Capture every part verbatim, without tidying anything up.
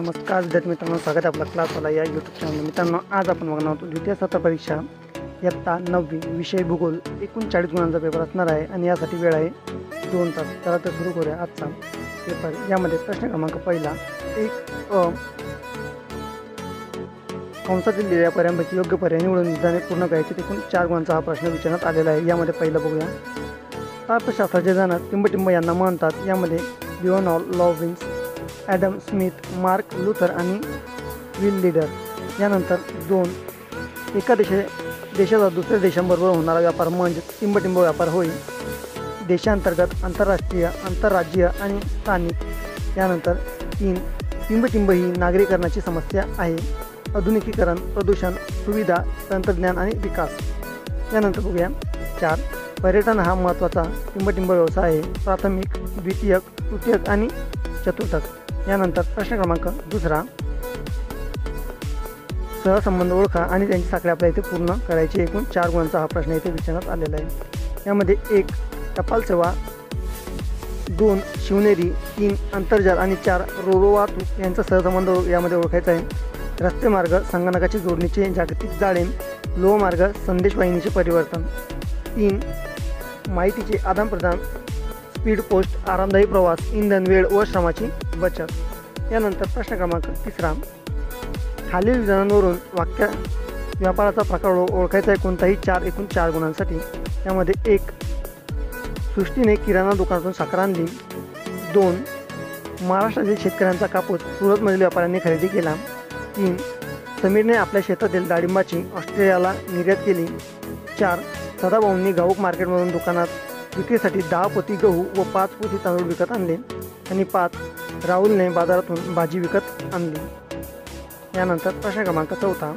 नमस्कार विद्यार्थी मित्रांनो, स्वागत आहे आपला क्लासवाला या यूट्यूब चॅनल। मित्रांनो, आज आपण बघणार आहोत द्वितीय सत्र परीक्षा इयत्ता नववी विषय भूगोल एकोणचाळीस गुणांचा पेपर असणार आहे आणि यासाठी वेळ आहे दोन तास। चला तर सुरू करूया आजचा पेपर। यामध्ये प्रश्न क्रमांक पहिला, एक अ कंसातील दिलेल्या पर्यायांपैकी योग्य पर्याय निवडून निदाने पूर्ण करायचे एकूण चार गुणांचा हा प्रश्न विचारण्यात आलेला आहे। यामध्ये पहिला बघूया, अर्थशास्त्राचे जनक टिंबटिंब यांना म्हणतात। यामध्ये Leonard Lovins, Adam Smith, Mark Luther आणि विल लीडर। यानंतर दोन, एका देशा देशाचा दुसऱ्या देशांबरोबर होणारा व्यापार म्हणजे टिंबटिंब व्यापार होय। देशांतर्गत, आंतरराष्ट्रीय, आंतरराज्यीय आणि स्थानिक। यानंतर तीन, टिंबटिंब ही नागरीकरणाची समस्या आहे। आधुनिकीकरण, प्रदूषण, सुविधा, तंत्रज्ञान आणि विकास। यानंतर बघूया चार, पर्यटन हा महत्त्वाचा टिंबटिंब व्यवसाय आहे। प्राथमिक, द्वितीयक, तृतीयक आणि चतुर्थक। यानंतर प्रश्न क्रमांक दुसरा, सहसंबंध ओळखा आणि त्यांची साखळी आपल्या इथे पूर्ण करायची एकूण चार गुणांचा हा प्रश्न इथे विचारण्यात आलेला आहे। यामध्ये एक, टपाल सेवा, दोन, शिवनेरी, तीन, आंतरजाल आणि चार, रोरो वाहतूक यांचा सहसंबंध यामध्ये ओळखायचा आहे। रस्ते मार्ग, संगणकाची जोडणीचे जागतिक जाळे, लोहमार्ग, संदेशवाहिनीचे परिवर्तन। तीन, माहितीचे आदानप्रदान, स्पीड पोस्ट, आरामदायी प्रवास, इंधन, वेळ व श्रमाची बचत। यानंतर प्रश्न क्रमांक तिसरा, खालील विधानांवरून वाक्य व्यापाराचा प्रकार ओळखायचा आहे कोणताही चार एकूण चार गुणांसाठी। यामध्ये एक, सृष्टीने किराणा दुकानातून साखर आणली। दोन, महाराष्ट्रातील शेतकऱ्यांचा कापूस सुरतमधील व्यापाऱ्यांनी खरेदी केला। तीन, समीरने आपल्या शेतातील डाळिंबाची ऑस्ट्रेलियाला निर्यात केली। चार, सदाभाऊंनी घाऊक मार्केटमधून दुकानात विक्रीसाठी दहा पोती गहू व पाच पोती तांदूळ विकत आणले। आणि पाच, राहुलने बाजारातून भाजी विकत आणली। यानंतर प्रश्न क्रमांक चौथा,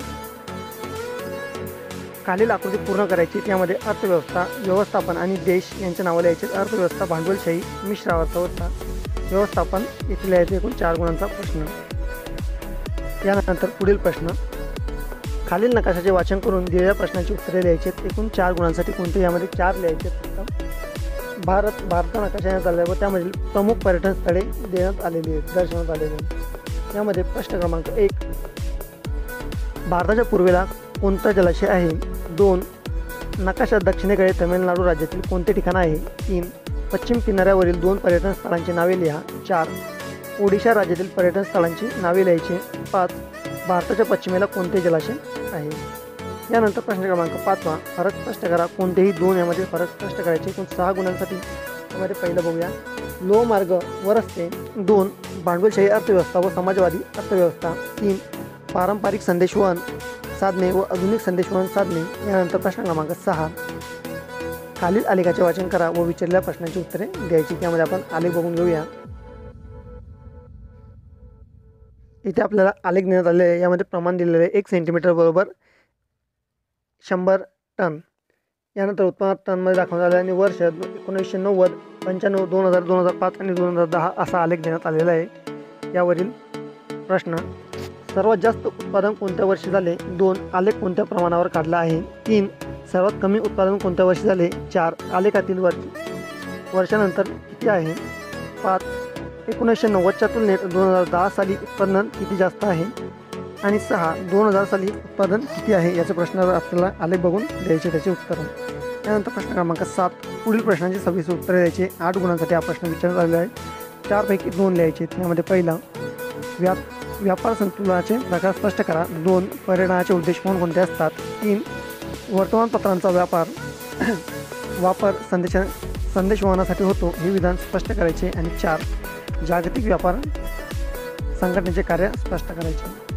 खालील आकृती पूर्ण करायची। त्यामध्ये अर्थव्यवस्था, व्यवस्थापन आणि देश यांचे नावं लिहायचे। अर्थव्यवस्था, भांडवलशाही, मिश्र अर्थव्यवस्था, व्यवस्थापन इथे लिहायचे एकूण चार गुणांचा प्रश्न। यानंतर पुढील प्रश्न, खालील नकाशाचे वाचन करून दिलेल्या प्रश्नांची उत्तरे लिहायची एकूण चार गुणांसाठी कोणते। यामध्ये चार लिहायचे फक्त। भारत भारत नकाशा देण्यात आला व त्यामधील प्रमुख पर्यटन स्थळे देण्यात आलेली आहेत, दर्शवण्यात आलेली आहेत। यामध्ये प्रश्न क्रमांक एक, भारताच्या पूर्वेला कोणता जलाशय आहे। दोन, नकाशात दक्षिणेकडे तामिळनाडू राज्यातील कोणते ठिकाण आहे। तीन, पश्चिम किनाऱ्यावरील दोन पर्यटन स्थळांची नावे लिहा। चार, ओडिशा राज्यातील पर्यटन स्थळांची नावे लिहायची। पाच, भारताच्या पश्चिमेला कोणते जलाशय आहे। यानंतर प्रश्न क्रमांक पाचवा, फरक स्पष्ट करा। कोणतेही दोन यामध्ये फरक स्पष्ट करायचे एकूण सहा गुणांसाठी। यामध्ये पहिलं बघूया, लोहमार्ग व रस्ते। दोन, भांडवलशाही अर्थव्यवस्था व समाजवादी अर्थव्यवस्था। तीन, पारंपरिक संदेशवहन साधने व आधुनिक संदेशवहन साधने। यानंतर प्रश्न क्रमांक सहा, खालील आलेखाचे वाचन करा व विचारलेल्या प्रश्नांची उत्तरे द्यायची। त्यामध्ये आपण आलेख बघून घेऊया। इथे आपल्याला आलेख देण्यात आले आहे। यामध्ये प्रमाण दिलेले आहे एक सेंटीमीटर बरोबर शंभर टन। यानंतर उत्पन्न टनमध्ये दाखवण्यात आले आणि वर्ष एकोणीसशे नव्वद, पंच्याण्णव, दोन हजार, दोन हजार पाच आणि दोन हजार दहा असा आलेख देण्यात आलेला आहे। यावरील प्रश्न, सर्वात जास्त उत्पादन कोणत्या वर्षी झाले। दोन, आलेख कोणत्या प्रमाणावर काढला आहे। तीन, सर्वात कमी उत्पादन कोणत्या वर्षी झाले। चार, आलेखातील वर्ष वर्षानंतर किती आहे। पाच, एकोणीसशे नव्वदच्या तुलनेत दोन हजार दहा साली उत्पादन किती जास्त आहे। आणि सहा, दोन हजार साली उत्पादन किती आहे। याचे प्रश्न आपल्याला आलेख बघून द्यायचे, त्याचे उत्तरं। त्यानंतर प्रश्न क्रमांक सात, पुढील प्रश्नांची सव्वीस उत्तरे द्यायचे। आठ गुणांसाठी हा प्रश्न विचारण्यात आलेला आहे। चारपैकी दोन लिहायचे। त्यामध्ये पहिला, व्याप व्यापार संतुलनाचे प्रकार स्पष्ट करा। दोन, पर्यटनाचे उद्देश कोणकोणते असतात। तीन, वर्तमानपत्रांचा व्यापार वापर संदेश संदेशवहनासाठी होतो हे विधान स्पष्ट करायचे। आणि चार, जागतिक व्यापार संघटनेचे कार्य स्पष्ट करायचे।